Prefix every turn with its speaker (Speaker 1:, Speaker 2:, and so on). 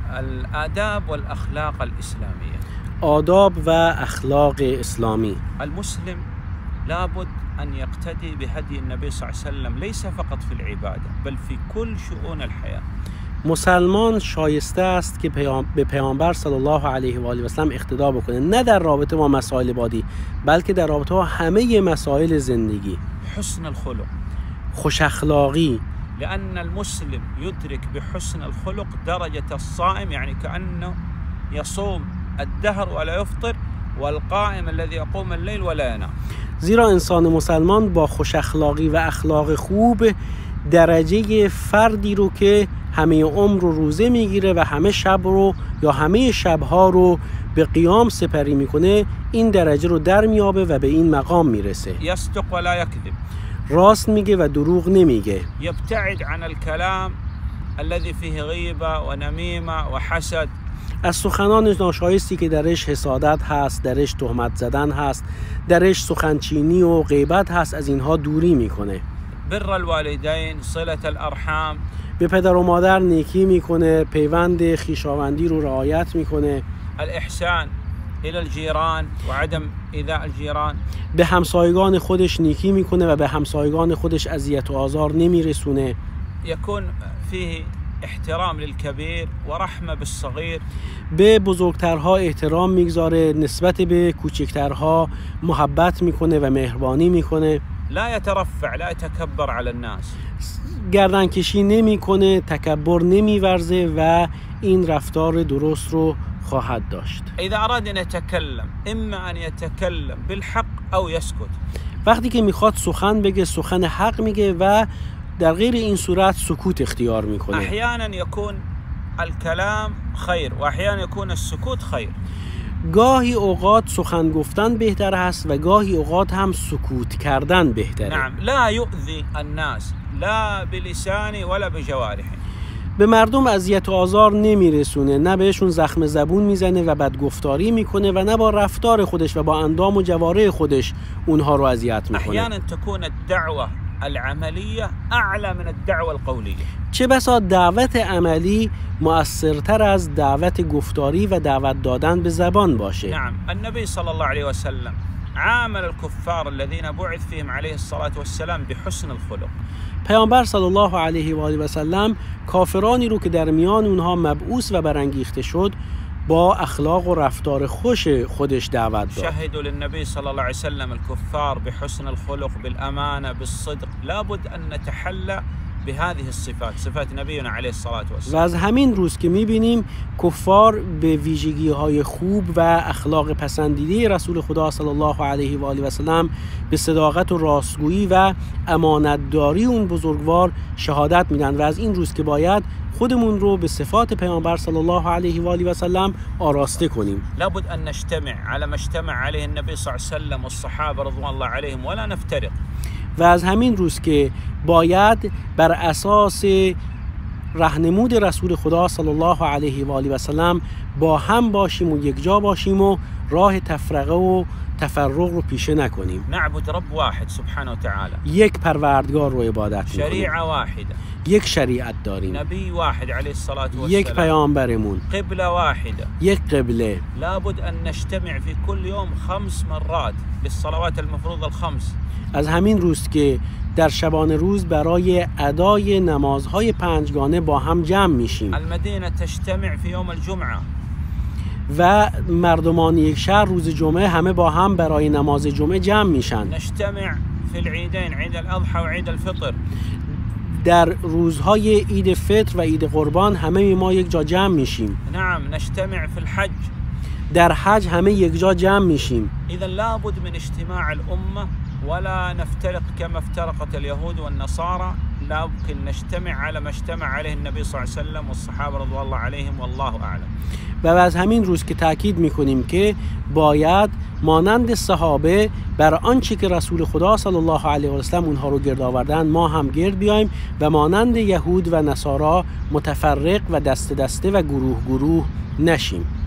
Speaker 1: الآداب والأخلاق الإسلامية.
Speaker 2: آداب و اخلاق اسلامی.
Speaker 1: المسلم لابد أن يقتدي بهدي النبي صلى الله عليه وسلم ليس فقط في العبادة بل في كل شؤون الحياة.
Speaker 2: مسلمان شایسته است که به پیامبر صلی الله علیه و آله و سلم اقتدا بکنه، نه در رابطه با مسائل بادی بلکه در رابطه با همه مسائل زندگی.
Speaker 1: حسن الخلق،
Speaker 2: خوش اخلاقی.
Speaker 1: لأن المسلم يدرك بحسن الخلق درجة الصائم، يعني كأنه يصوم الدهر ولا يفطر، والقائم الذي يقوم الليل ولا ينام.
Speaker 2: زیرا انسان مسلمان با خوش اخلاقی و اخلاق خوب درجه فردی رو که همه عمر رو روزه میگیره و همه شب رو یا همه شبها رو به قیام سپری میکنه، این درجه رو در میابه و به این مقام میرسه.
Speaker 1: يصدق ولا يكذب،
Speaker 2: راست میگه و دروغ نمیگه.
Speaker 1: يبتعد عن الكلام الذي فيه غيبة ونميمة وحسد،
Speaker 2: از سخنان ناشایستی که درش حسادت هست، درش تهمت زدن هست، درش سخنچینی و غیبت هست، از اینها دوری میکنه.
Speaker 1: بر الوالدين، صلة الأرحام،
Speaker 2: به پدر و مادر نیکی میکنه، پیوند خویشاوندی رو رعایت میکنه.
Speaker 1: الإحسان إلى الجيران وعدم إيذاء الجيران،
Speaker 2: به همسایگان خودش نیکی میکنه و به همسایگان خودش اذیت و آزار نمیرسونه.
Speaker 1: يكون فيه احترام للكبير ورحمة بالصغير،
Speaker 2: به بزرگترها احترام میگذاره، نسبت به کوچکترها محبت میکنه و مهربانی میکنه.
Speaker 1: لا يترفع، لا يتكبر على الناس،
Speaker 2: گردن کشی نمیکنه، تکبر نمیورزه و این رفتار درست رو خواهد داشت.
Speaker 1: إذا أراد أن يتكلم إما أن يتكلم بالحق أو يسكت.
Speaker 2: وقتی که میخواد سخن بگه سخن حق میگه و در غیر این صورت سکوت اختیار میکنه.
Speaker 1: أحيانا يكون الكلام خير وأحيانا يكون السكوت خير.
Speaker 2: گاهی اوقات سخن گفتن بهتر هست و گاهی اوقات هم سکوت کردن بهتره.
Speaker 1: نعم، لا يؤذي الناس لا بلسانه ولا بجوارحه.
Speaker 2: به مردم اذیت و آزار نمیرسونه، نه بهشون زخم زبون میزنه و بدگفتاری میکنه و نه با رفتار خودش و با اندام و جوارح خودش اونها رو اذیت میکنه.
Speaker 1: احیانا تكون الدعوه العمليه اعلى من الدعوه القوليه.
Speaker 2: چه بسا دعوت عملی مؤثرتر از دعوت گفتاری و دعوت دادن به زبان باشه.
Speaker 1: نعم، النبي صلى الله عليه وسلم عامل الكفار الذين بعث فيهم عليه الصلاة والسلام بحسن الخلق.
Speaker 2: پیامبر صلی الله علیه و آله و سلم کافرانی رو که در میان اونها مبعوث و برانگیخته شد با اخلاق و رفتار خوش خودش دعوت داد.
Speaker 1: شهدوا للنبي صلى الله عليه وسلم الكفار بحسن الخلق بالأمانة بالصدق. لابد أن نتحلى بهذه الصفات، صفات نبينا عليه الصلاة والسلام.
Speaker 2: و از همین روز که میبینیم کفار به ویژگی‌های خوب و اخلاق پسندیده رسول خدا صلی الله علیه و آله و سلم به صداقت و راستگویی و امانتداری اون بزرگوار شهادت میدن و از این روز که باید خودمون رو به صفات پیامبر صلی الله علیه و آله و سلم آراسته کنیم.
Speaker 1: لابد ان نجتمع على ما اجتمع عليه النبي صلی الله علیه و سلم والصحابه رضوان الله عليهم ولا نفترق.
Speaker 2: و از همین روز که باید بر اساس راهنمود رسول خدا صلی الله علیه و آله و سلم با هم باشیم و یک جا باشیم و راه تفرقه و تفرق رو پیشه نکنیم.
Speaker 1: نعبد رب واحد سبحانه و تعالی.
Speaker 2: یک پروردگار رو عبادت کنیم.
Speaker 1: شریعه واحده.
Speaker 2: یک شریعت داریم.
Speaker 1: نبی واحد علیه الصلاة والسلام.
Speaker 2: یک پیامبرمون.
Speaker 1: قبله واحده.
Speaker 2: یک قبله.
Speaker 1: لابد ان نجتمع في كل يوم 5 مرات للصلوات المفروضه الخمس.
Speaker 2: از همین روز که در شبانه روز برای ادای نمازهای پنجگانه با هم جمع میشیم.
Speaker 1: المدینه تجتمع في يوم الجمعه.
Speaker 2: و مردمان یک شهر روز جمعه همه با هم برای نماز جمعه جمع میشن.
Speaker 1: نجتمع في العيدين، عيد الاضحى وعيد الفطر.
Speaker 2: در روزهای عید فطر و عید قربان همه ما یک جا جمع میشیم.
Speaker 1: نعم، نجتمع في الحج.
Speaker 2: در حج همه یک جا جمع میشیم.
Speaker 1: اذا لابد من اجتماع الامه ولا نفترق كما افترقت اليهود والنصارى، لكن نجتمع على ما اجتمع عليه النبي صلى الله عليه وسلم والصحابه رضوان الله عليهم والله اعلم.
Speaker 2: و از همین روز که تاکید میکنیم که باید مانند صحابه بر آنچه که رسول خدا صلی الله علیه و سلم اونها رو گرد آوردن ما هم گرد بیایم و مانند یهود و نصارا متفرق و دسته دسته و گروه گروه نشیم.